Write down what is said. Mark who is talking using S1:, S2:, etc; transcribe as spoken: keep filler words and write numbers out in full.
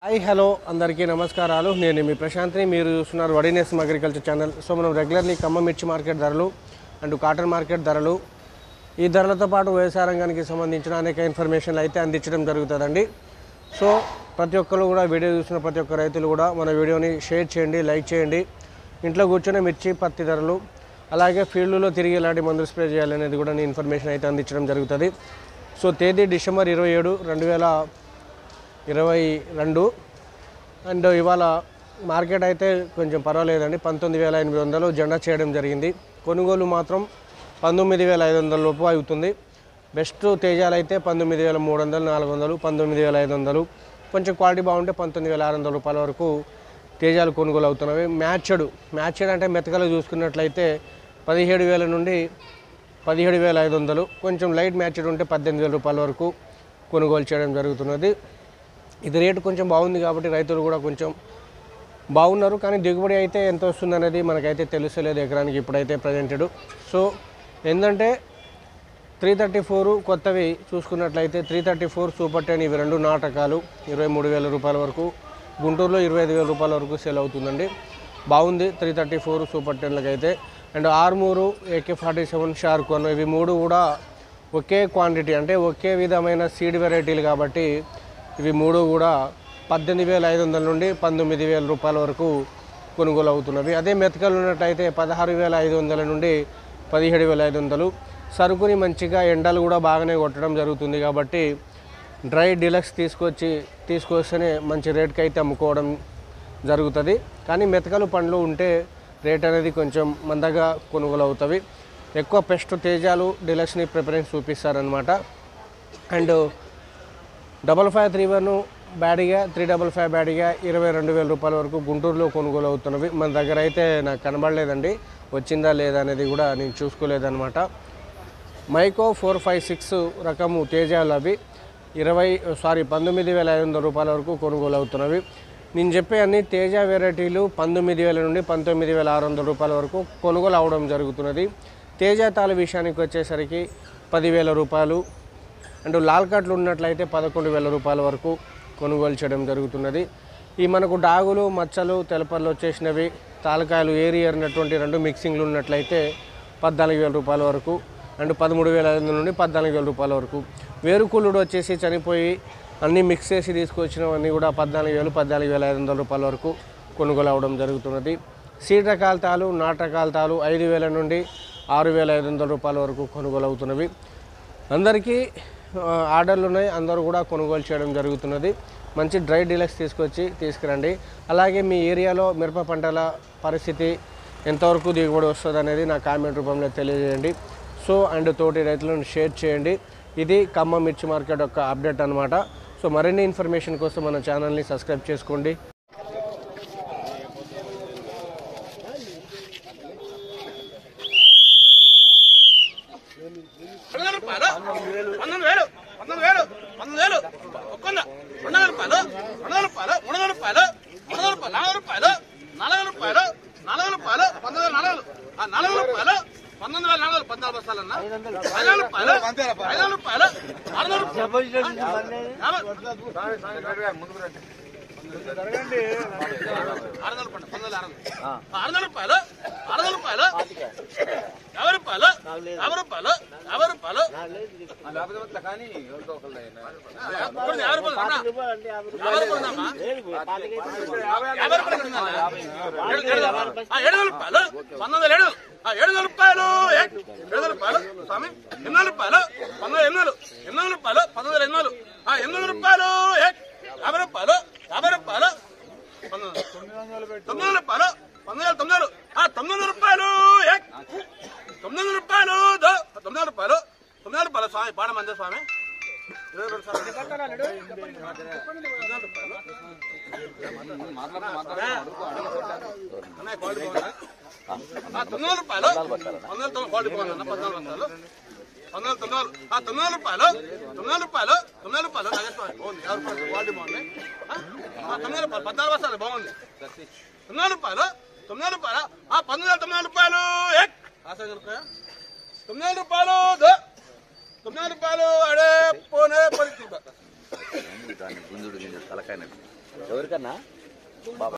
S1: Hi hello अंदर की नमस्कारालु नेनु मी प्रशांतनी మీరు చూస్తున్నారు వడినేసం అగ్రికల్చర్ ఛానల్। సో మనం రెగ్యులర్లీ ఖమ్మం మిర్చి మార్కెట్ ధరలు అండ్ కాటన్ మార్కెట్ ధరలు ఈ ధరలతో పాటు వ్యవసాయ రంగానికి సంబంధించిన అనేక ఇన్ఫర్మేషన్ అయితే అందించడం జరుగుతుందండి। సో ప్రతి ఒక్కరు కూడా వీడియో చూస్తున్న ప్రతి ఒక్క రైతులు కూడా మన వీడియోని షేర్ చేయండి, లైక్ చేయండి। ఇంట్లో కూర్చొని మిర్చి పత్తి ధరలు అలాగే ఫీల్డ్లో తిరిగి ఎలాంటి మందులు స్ప్రే చేయాలనేది కూడా నీ ఇన్ఫర్మేషన్ అయితే అందించడం జరుగుతుంది। సో తేదీ డిసెంబర్ ఇరవై ఏడు రెండు వేల ఇరవై రెండు అండ్ ఇవాళ మార్కెట్ అయితే కొంచెం పర్వాలేదండి। పంతొమ్మిది వేల ఎనిమిది వందలు జెండా చేయడం జరిగింది। కొనుగోలు మాత్రం పంతొమ్మిది వేల ఐదు వందల లోపు అవుతుంది। బెస్ట్ తేజాలు అయితే పంతొమ్మిది వేల మూడు వందలు నాలుగు వందలు పంతొమ్మిది వేల ఐదు వందలు కొంచెం క్వాలిటీ బాగుంటే పంతొమ్మిది వేల ఆరు వందల రూపాయల వరకు తేజాలు కొనుగోలు అవుతున్నవి। మ్యాచ్డ్ మ్యాచ్డ్ అంటే మెతకలు చూసుకున్నట్లయితే పదిహేడు వేల నుండి పదిహేడు వేల ఐదు వందలు కొంచెం లైట్ మ్యాచ్డ్ ఉంటే పద్దెనిమిది వేల రూపాయల వరకు కొనుగోలు చేయడం జరుగుతున్నది। ఇది రేటు కొంచెం బాగుంది కాబట్టి రైతులు కూడా కొంచెం బాగున్నారు, కానీ దిగుబడి అయితే ఎంత వస్తుంది అనేది మనకైతే తెలుస్తలేదు ఎకరానికి ఇప్పుడైతే ప్రజెంటెడ్। సో ఏంటంటే త్రీ థర్టీ ఫోర్ కొత్తవి చూసుకున్నట్లయితే three thirty four super ten ఇవి రెండు నాటకాలు ఇరవై మూడు వేల రూపాయల వరకు, గుంటూరులో ఇరవై ఐదు వేల రూపాయల వరకు సేల్ అవుతుందండి। బాగుంది త్రీ థర్టీ ఫోర్ సూపర్ టెన్లకి అయితే। And Armur AK forty seven shark one ఇవి మూడు కూడా ఒకే క్వాంటిటీ అంటే ఒకే విధమైన సీడ్ వెరైటీలు కాబట్టి ఇవి మూడు కూడా పద్దెనిమిది వేల ఐదు వందల నుండి పంతొమ్మిది వేల రూపాయల వరకు కొనుగోలు అవుతున్నవి। అదే మెతకలు ఉన్నట్టయితే పదహారు వేల ఐదు వందల నుండి పదిహేడు వేల ఐదు వందలు సరుకుని మంచిగా ఎండలు కూడా బాగానే కొట్టడం జరుగుతుంది కాబట్టి డ్రై డీలక్స్ తీసుకొచ్చి తీసుకొస్తేనే మంచి రేట్కి అయితే అమ్ముకోవడం జరుగుతుంది। కానీ మెతకలు పండ్లు ఉంటే రేట్ అనేది కొంచెం మందగా కొనుగోలు అవుతాయి। ఎక్కువ పెస్ట్ తేజాలు డీలక్స్ని ప్రిఫరెన్స్ చూపిస్తారనమాట। And double five three one బ్యాడీగా త్రీ డబల్ ఫైవ్ బ్యాడీగా ఇరవై రెండు వేల రూపాయల వరకు గుంటూరులో కొనుగోలు అవుతున్నవి। మన దగ్గర అయితే నాకు కనబడలేదండి, వచ్చిందా లేదా అనేది కూడా నేను చూసుకోలేదన్నమాట। మైకో ఫోర్ ఫైవ్ సిక్స్ రకము తేజాలు అవి ఇరవై సారీ పంతొమ్మిది వేల ఐదు వందల రూపాయల వరకు కొనుగోలు అవుతున్నవి। నేను చెప్పే అన్ని తేజ వెరైటీలు పంతొమ్మిది వేల నుండి పంతొమ్మిది వేల ఆరు వందల రూపాయల వరకు కొనుగోలు అవడం జరుగుతున్నది। తేజ తాళ విషయానికి వచ్చేసరికి పదివేల రూపాయలు అండ్ లాల్ కట్లు ఉన్నట్లయితే పదకొండు వేల రూపాయల వరకు కొనుగోలు చేయడం జరుగుతున్నది। ఈ మనకు డాగులు మచ్చలు తెలపర్లు వచ్చేసినవి తాలకాయలు ఏరియర్ అన్నటువంటి రెండు మిక్సింగ్లు ఉన్నట్లయితే పద్నాలుగు వేల రూపాయల వరకు అండ్ పదమూడు వేల ఐదు వందల నుండి పద్నాలుగు వేల రూపాయల వరకు, వేరుకుళ్ళుడు వచ్చేసి చనిపోయి అన్నీ మిక్స్ చేసి తీసుకొచ్చినవన్నీ కూడా పద్నాలుగు వేలు పద్నాలుగు వేల ఐదు వందల రూపాయల వరకు కొనుగోలు అవడం జరుగుతున్నది। సీడ్ రకాల తాలు నాటు రకాల తాలు ఐదు వేల నుండి ఆరు వేల ఐదు వందల రూపాయల వరకు కొనుగోలు అవుతున్నవి। అందరికీ ఆర్డర్లు ఉన్నాయి, అందరూ కూడా కొనుగోలు చేయడం జరుగుతున్నది। మంచి డ్రై డీలక్స్ తీసుకొచ్చి తీసుకురండి। అలాగే మీ ఏరియాలో మిరప పంటల పరిస్థితి ఎంతవరకు దిగుబడి వస్తుంది అనేది నా కామెంట్ రూపంలో తెలియజేయండి। సో అండ్ తోటి రైతులను షేర్ చేయండి। ఇది ఖమ్మం మిర్చి మార్కెట్ యొక్క అప్డేట్ అనమాట। సో మరిన్ని ఇన్ఫర్మేషన్ కోసం మన ఛానల్ని సబ్స్క్రైబ్ చేసుకోండి। తొమ్మిది తొమ్మిది తొమ్మిది రూపాయలు తొమ్మిది రూపాయలు తొమ్మిది రూపాయలు బాగుంది యాభై రూపాయలు క్వాలిటీ బాగుంది తొమ్మిది రూపాయలు పద్నాలుగు బస్తాలు బాగుంది తొమ్మిది రూపాయలు తొమ్మిది రూపాయలు పంతొమ్మిది తొమ్మిది రూపాయలు తొమ్మిది రూపాయలు తొమ్మిది రూపాయలు అడే పోనే పరిస్థితి
S2: ఎవరికన్నా బాబా